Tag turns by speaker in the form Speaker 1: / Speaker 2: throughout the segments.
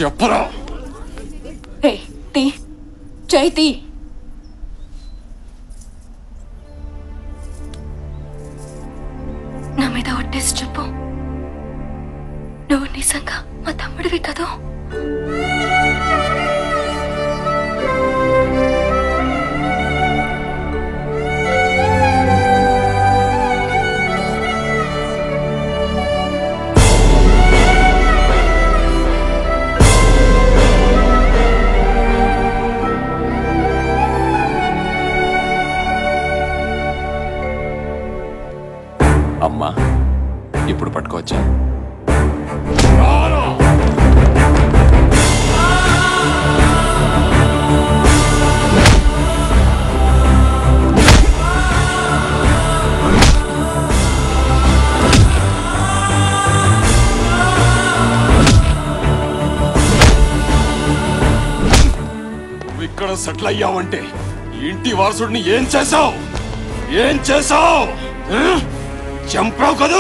Speaker 1: చెప్పరా
Speaker 2: చైతి నా మీద ఒట్టేసి చెప్పు, నువ్వు నిజంగా మా తమ్ముడివి కదా?
Speaker 1: అమ్మా, ఇప్పుడు పట్టుకోవచ్చా? నువ్వు ఇక్కడ సెటిల్ అయ్యావంటే ఇంటి వారసుడిని ఏం చేశావు? చంపావు కదూ?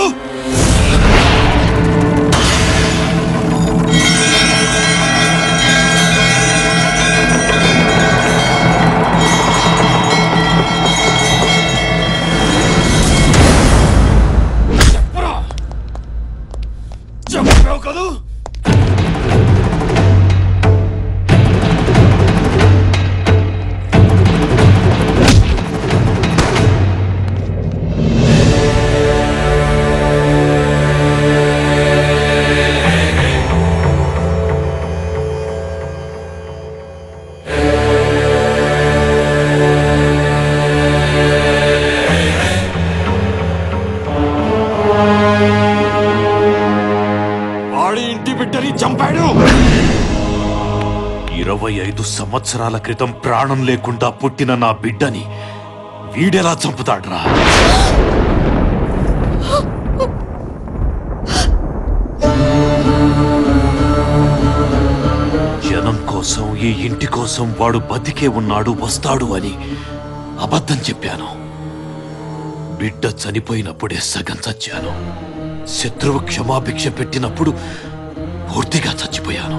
Speaker 1: చంపావు కదూ? చంపాడు.
Speaker 3: 25 సంవత్సరాల క్రితం ప్రాణం లేకుండా పుట్టిన నా బిడ్డని వీడెలా చంపుతాడ్రా? జనం కోసం, ఈ ఇంటి కోసం వాడు బతికే ఉన్నాడు, వస్తాడు అని అబద్ధం చెప్పాను. బిడ్డ చనిపోయినప్పుడే సగం చచ్చాను. శత్రువు క్షమాభిక్ష పెట్టినప్పుడు పూర్తిగా చచ్చిపోయాను.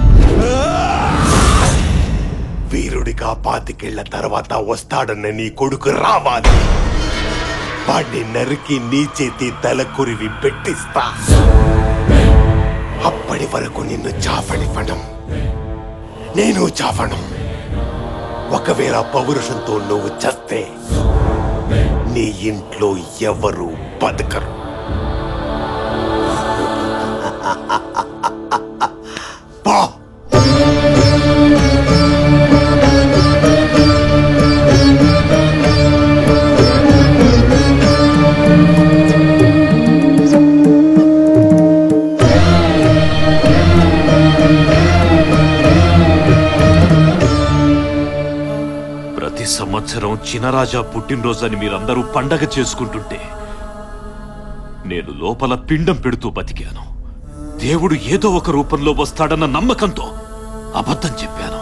Speaker 4: వీరుడిగా 25 ఏళ్ల తర్వాత వస్తాడన్న నీ కొడుకు రావాలి. వాడిని నరికి నీ చేతి తలకురివి పెట్టిస్తా. అప్పటి వరకు నిన్ను చావనివ్వడం, నేను చావడం. ఒకవేళ పౌరుషంతో నువ్వు చస్తే నీ ఇంట్లో ఎవరు బతకరు.
Speaker 3: ప్రతి సంవత్సరం చినరాజా పుట్టినరోజని మీరందరూ పండగ చేసుకుంటుంటే నేను లోపల పిండం పెడుతూ బతికాను. దేవుడు ఏదో ఒక రూపంలో వస్తాడన్న నమ్మకంతో అబద్ధం చెప్పాను.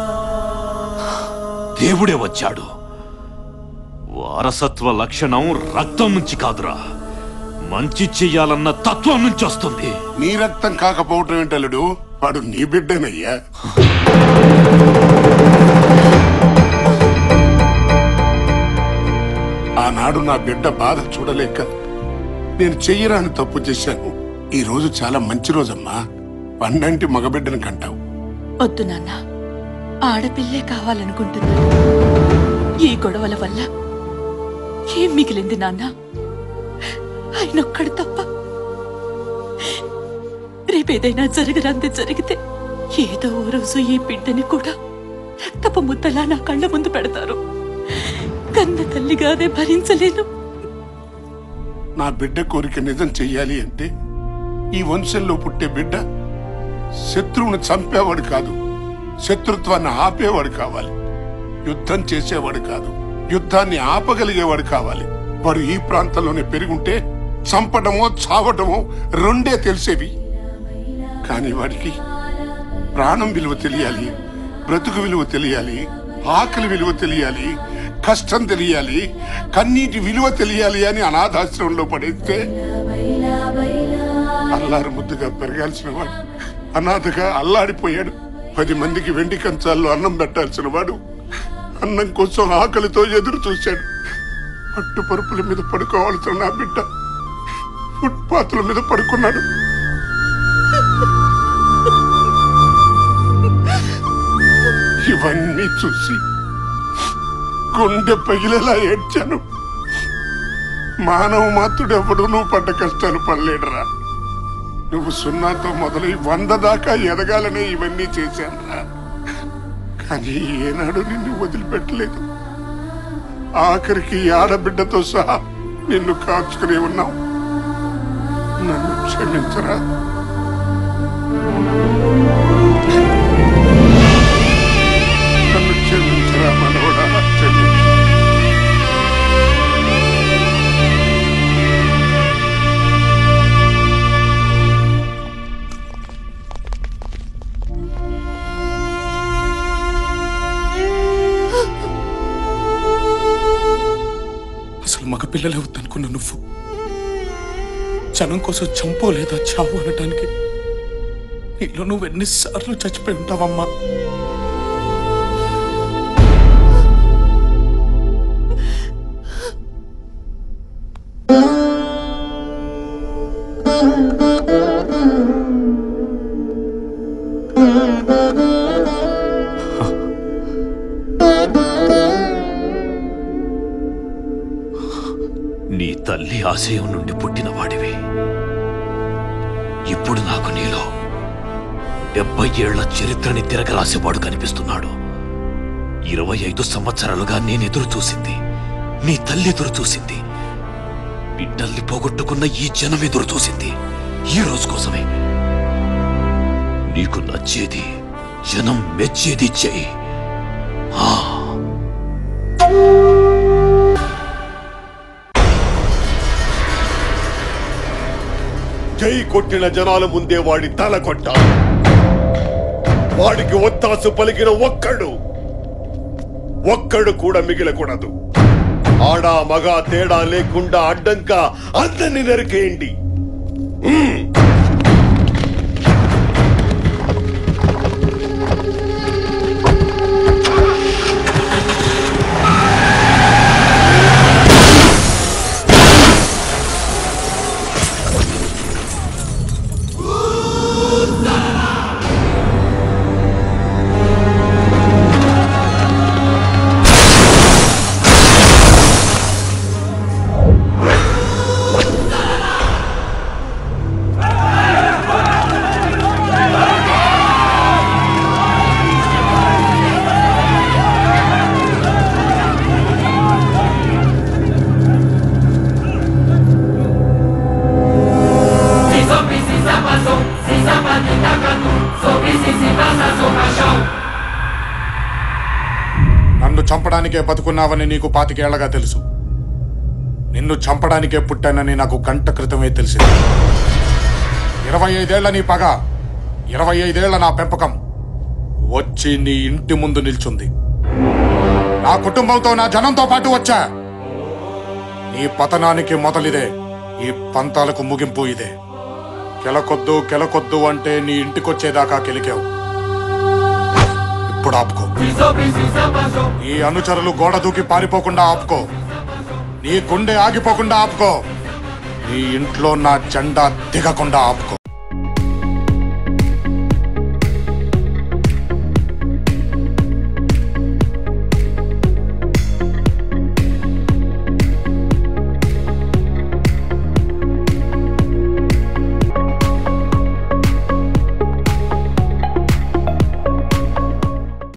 Speaker 3: దేవుడే వచ్చాడు. వారసత్వ లక్షణం రక్తం నుంచి కాదురా, మంచి చెయ్యాలన్న తత్వం నుంచి వస్తుంది.
Speaker 5: నీ రక్తం కాకపోవటం ఏంటలుడు, వాడు నీ బిడ్డనయ్యా. ఆనాడు నా బిడ్డ బాధ చూడలేక నేను చెయ్యరాని తప్పు చేశాను. ఈ రోజు చాలా మంచి రోజమ్మా. పండంటి మగబిడ్డను కంటావు.
Speaker 6: వద్దు నాన్న, ఆడపిల్లే కావాలనుకుంటున్నా. ఈ గొడవల వల్ల ఏం మిగిలింది నాన్న? ఆయనొక్కడు తప్ప. రేపేదైనా జరగరాంది జరిగితే ఏదో ఓ రోజు ఈ బిడ్డని కూడా రక్తపు ముద్దలా నా కళ్ళ ముందు పెడతారు. కన్న తల్లిగానే భరించలేను.
Speaker 5: నా బిడ్డ కోరిక నిజం చెయ్యాలి అంటే ఈ వంశంలో పుట్టే బిడ్డ శత్రువును చంపేవాడు కాదు, శత్రుత్వాన్ని ఆపేవాడు కావాలి. యుద్ధం చేసేవాడు కాదు, యుద్ధాన్ని ఆపగలిగేవాడు కావాలి. వాడు ఈ ప్రాంతంలోనే పెరుగుంటే చంపడమో చావటమో రెండే తెలిసేవి. కానీ వాడికి ప్రాణం విలువ తెలియాలి, బ్రతుకు విలువ తెలియాలి, ఆకలి విలువ తెలియాలి, కష్టం తెలియాలి, కన్నీటి విలువ తెలియాలి అని అనాథాశ్రమంలో పడేస్తే అల్లారు ముద్దుగా పెరగాల్సిన వాడు అనాథగా అల్లాడిపోయాడు. 10 మందికి వెండి కంచాల్లో అన్నం పెట్టాల్సిన వాడు అన్నం కోసం ఆకలితో ఎదురు చూశాడు. పట్టుపరుపుల మీద పడుకోవాల్సిన నా బిడ్డ ఫుట్పాత్ల మీద పడుకున్నాడు. ఇవన్నీ చూసి గుండె పగిలేలా ఏడ్చాను. మానవ మాత్రుడు ఎవడు నువ్వు పడ్డ కష్టాలు పడలేడురా. నువ్వు 0తో మొదలై 100 దాకా ఎదగాలనే ఇవన్నీ చేశానురా. కానీ ఏనాడు నిన్ను వదిలిపెట్టలేదు. ఆఖరికి ఆడబిడ్డతో సహా నిన్ను కాచుకునే ఉన్నావు. నన్ను క్షమించరా. నన్ను క్షమించరా మనవడా, క్షమించు.
Speaker 7: అసలు మగ పిల్లలే వద్దనుకున్న నువ్వు జనం కోసం చంపో లేదా చావు అనటానికి నీలో నువ్వు ఎన్నిసార్లు చచ్చిపోయి ఉంటావమ్మా.
Speaker 3: నీ తల్లి ఆశయం నుండి పుట్టిన వాడివి. ఇప్పుడు నాకు నీలో 70 ఏళ్ల చరిత్రని తిరగరాసేవాడు కనిపిస్తున్నాడు. 25 సంవత్సరాలుగా నేను ఎదురు చూసింది, నీ తల్లి ఎదురు చూసింది, బిడ్డల్ని పోగొట్టుకున్న ఈ జనం ఎదురు చూసింది ఈ రోజు కోసమే. నీకు నచ్చేది, జనం మెచ్చేది చెయ్యి.
Speaker 4: జై కొట్టిన జనాల ముందే వాడి తల కొట్టాలి. వాడికి ఒత్తాసు పలికిన ఒక్కడు కూడా మిగిలకూడదు. ఆడా మగ తేడా లేకుండా అడ్డంగా అందరిని నరికేయండి.
Speaker 7: నన్ను చంపడానికే బతుకున్నావని నీకు 25 ఏళ్లగా తెలుసు. నిన్ను చంపడానికే పుట్టానని నాకు గంట క్రితమే తెలిసింది. 25 ఏళ్ల నీ పగ, 25 ఏళ్ల నా పెంపకం వచ్చి నీ ఇంటి ముందు నిల్చుంది. నా కుటుంబంతో, నా జనంతో పాటు వచ్చా. నీ పతనానికి మొదలిదే, ఈ పంతాలకు ముగింపు ఇదే. కెలకొద్దు అంటే నీ ఇంటికొచ్చేదాకా కెలికావు. ఇప్పుడు ఆపుకో. నీ అనుచరులు గోడ దూకి పారిపోకుండా ఆపుకో. నీ గుండె ఆగిపోకుండా ఆపుకో. నీ ఇంట్లో నా జెండా దిగకుండా ఆపుకో.